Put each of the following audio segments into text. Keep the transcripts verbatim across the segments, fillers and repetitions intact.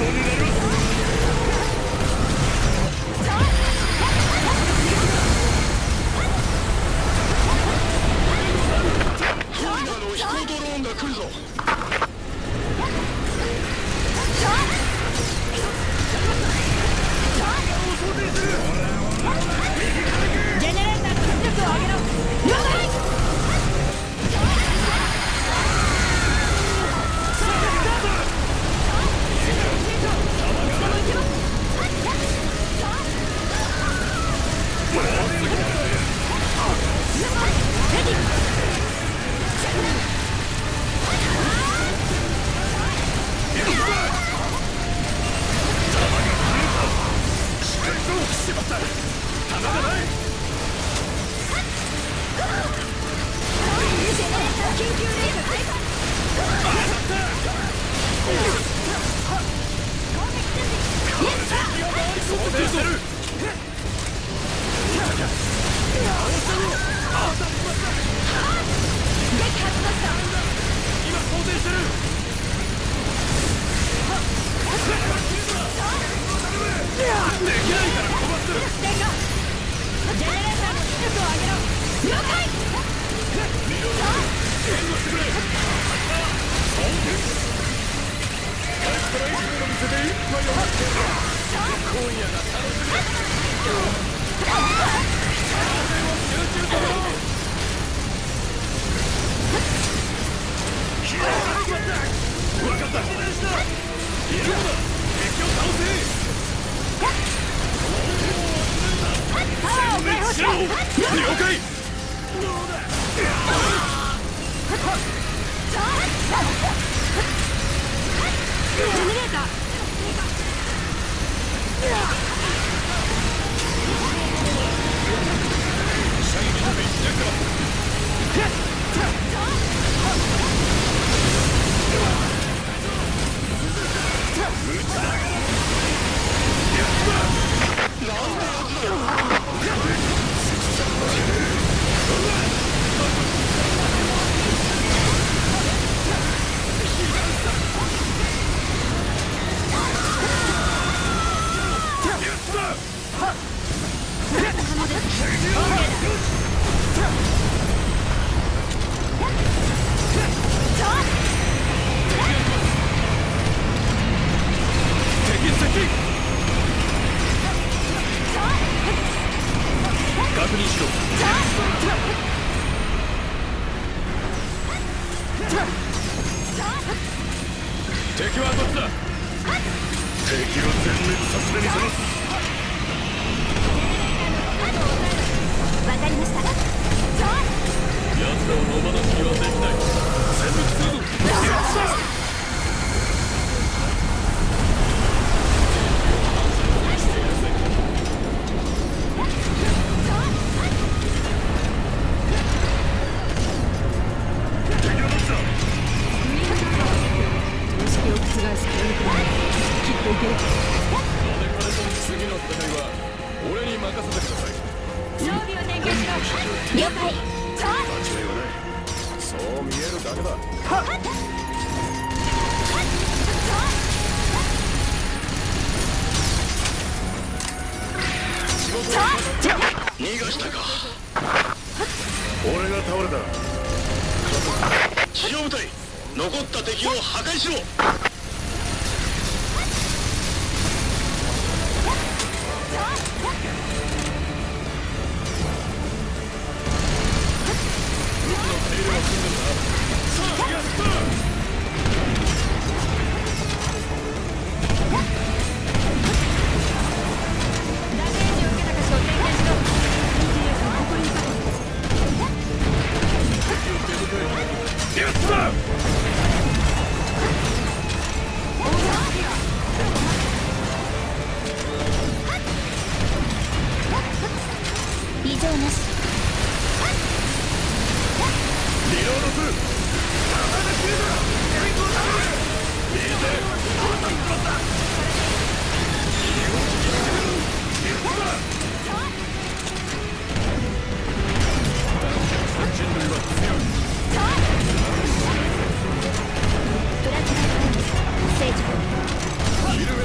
ル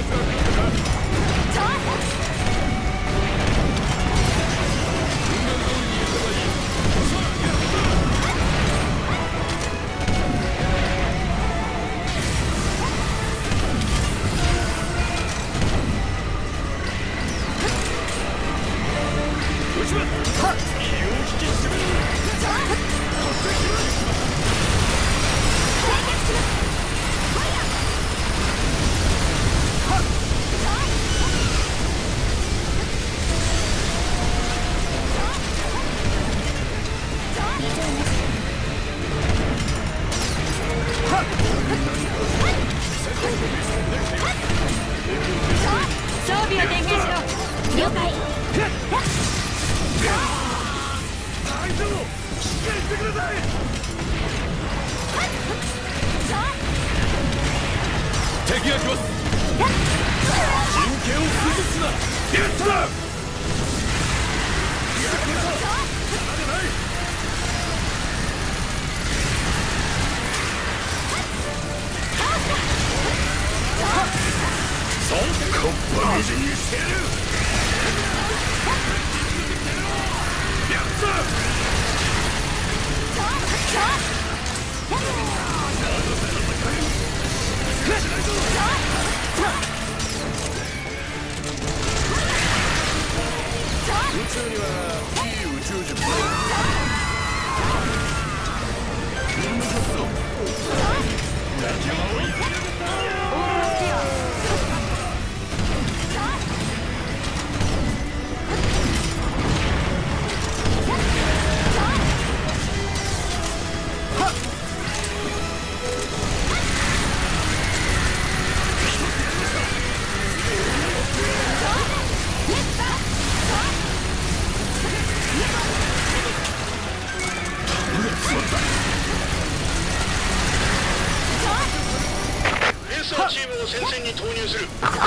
装備を点検しろ。了解。 大丈夫、しっかりしてください。敵が来ます。陣形を崩すな。ゲットだ。そんこっぱみじんにしてやる。やった。宇宙にはいい宇宙人も仲間をいやチームを戦線に投入する。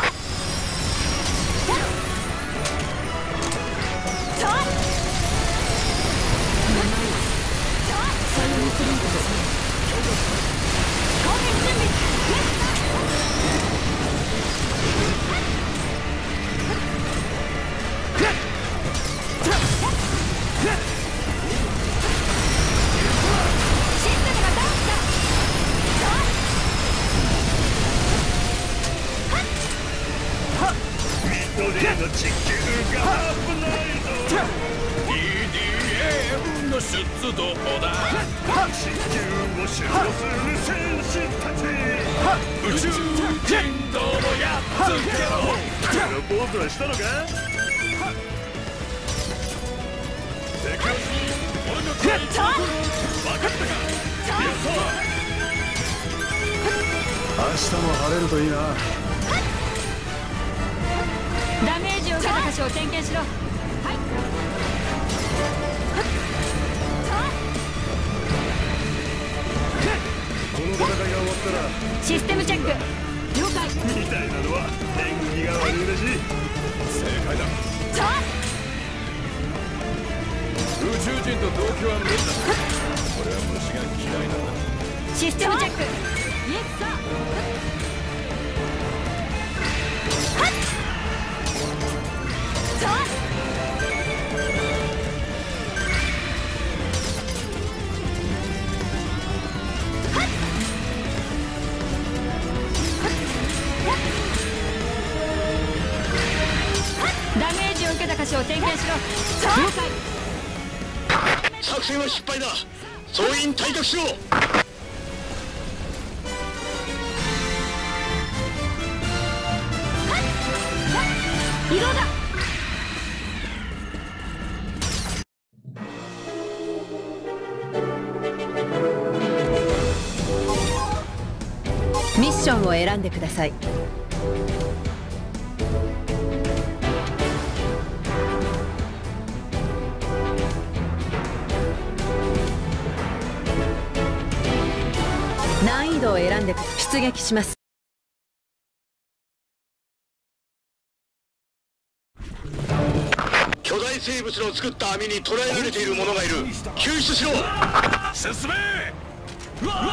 の地球が危ないぞ。 イーディーエム の出動だ。地球を守護する戦士たち、宇宙人道をやっつけろ。プロポーズはしたのか。敵を俺の手に分かったか。明日も晴れるといいな。 ダメージを受けた箇所を点検しろ。はい。 この戦いが終わったらシステムチェック。了解。 みたいなのは縁起が悪いらしい。正解だ。宇宙人と同居は無理だ。俺は虫が嫌いなんだ。 システムチェック。イエスサー。ダメージを受けた箇所を点検しろ。了解。 作戦は失敗だ。総員退却しろ。 移動だ。 ミッションを選んでください。難易度を選んで出撃します。 巨大生物の作った網に捕らえられている者がいる。救出しろ。進め。うわ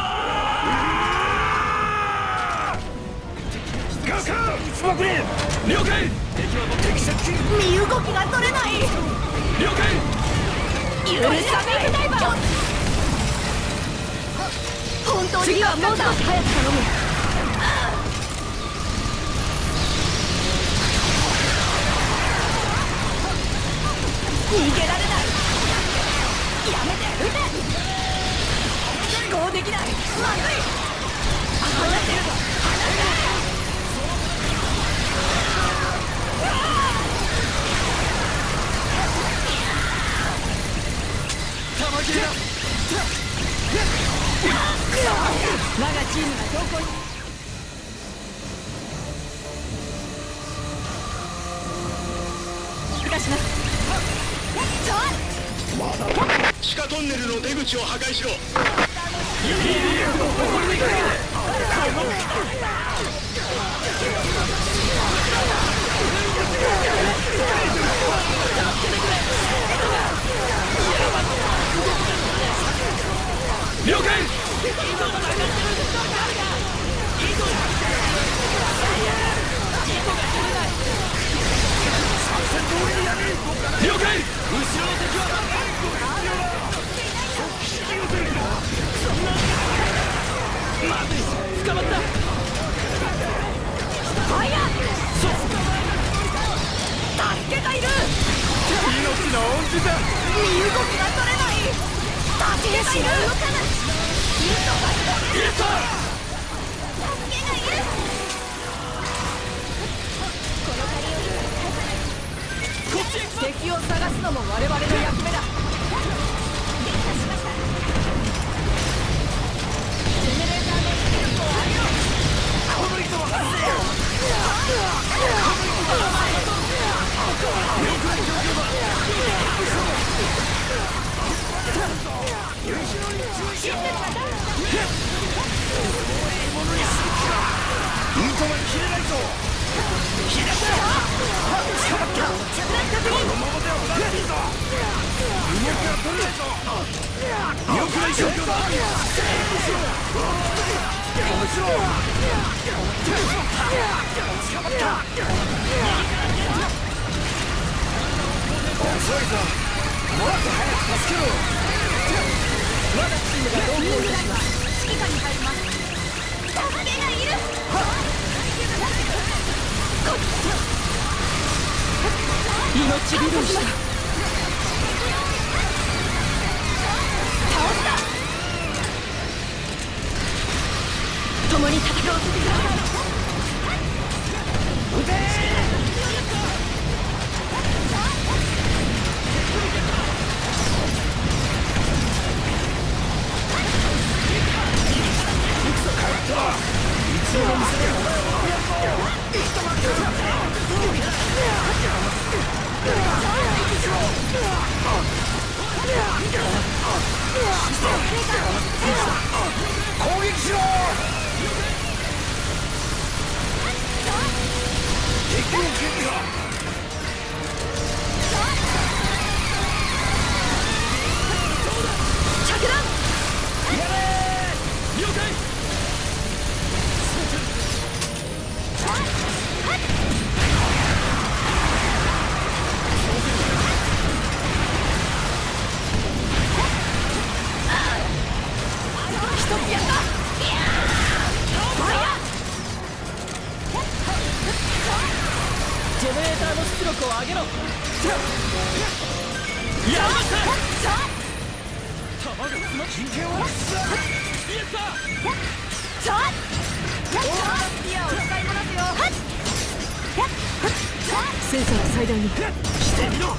ガカー爆裂。了解。敵はもう敵接近。 身動きが取れない。 了解。 許さないダイバー。本当に次はもう少し早く頼む。逃げられない。やめて撃て。こうできない。まずい。離れてるぞ。離れて。玉切れだ。我がチームが強行に。 トンネルの出口を破壊しろ。了解。了解。後ろの敵はまずい、捕まった。ファイヤー。助けがいる。命の恩人だ。身動きが取れない。助けがいる。動かない。イエス。助けがいる。こっち。敵を探すのも我々の役目だ。命拾いした。共に戦おう。撃て。攻撃しろ。敵を撃破。着弾。やれ。了解。ジェネレーターの出力を上げろ。やらました。弾が詰まって陣形をイエスだ。ちょっオーバースピアを使いこなすよ。センサーを最大にしてみろ。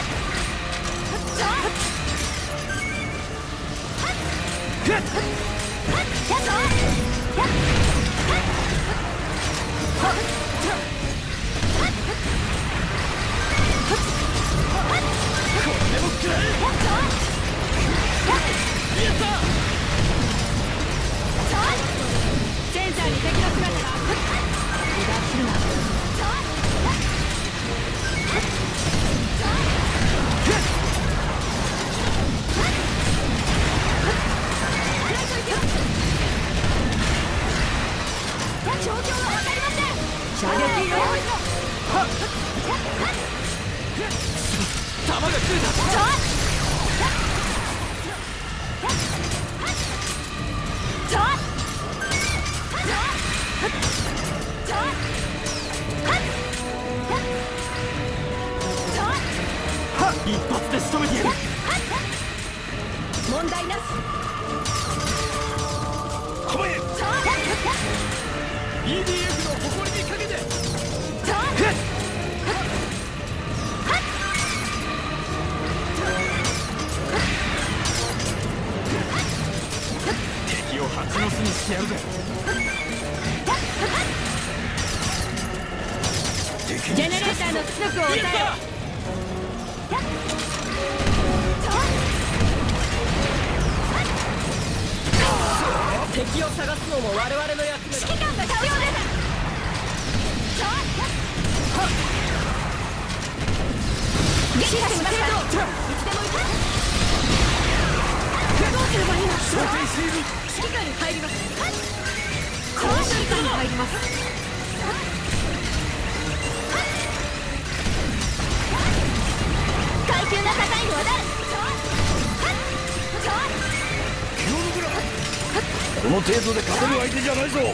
センサーに敵の姿が。油断するな。状況は分かりません。射撃用意しろ。弾が来るだ。一発で仕留めてやる。問題なし。構え。イーディーエフ の誇りにかけて。敵を蜂の巣にしてやるぜ。ジェネレーターの出力を抑えろ。 敵を探すのも我々の役目だ。指揮官が必要です。撃破しました。いつでも行く。どうすればいいの？ 想定している。 指揮官に入ります。この指揮官に入ります。階級が高いのは誰？ 気を抜くな。この程度で勝てる相手じゃないぞ。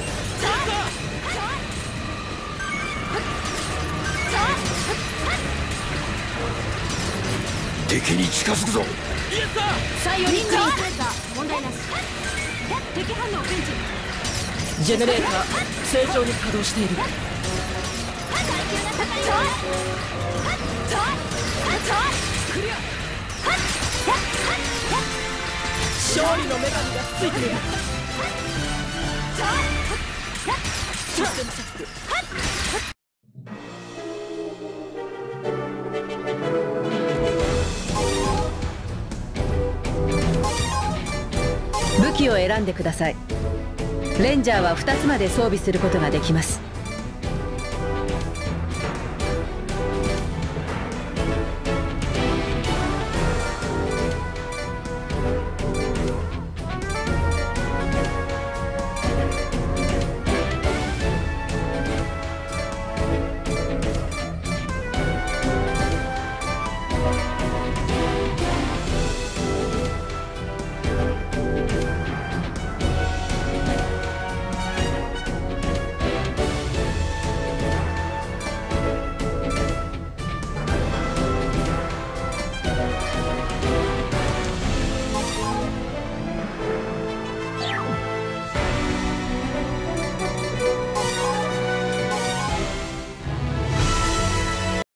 敵に近づくぞ。イエスだ。 採用にクリーンプレーター問題なし。敵反応検知。ジェネレーター正常に稼働している。クリア。勝利の女神がついている。システムチェック。 武器を選んでください。レンジャーはふたつまで装備することができます。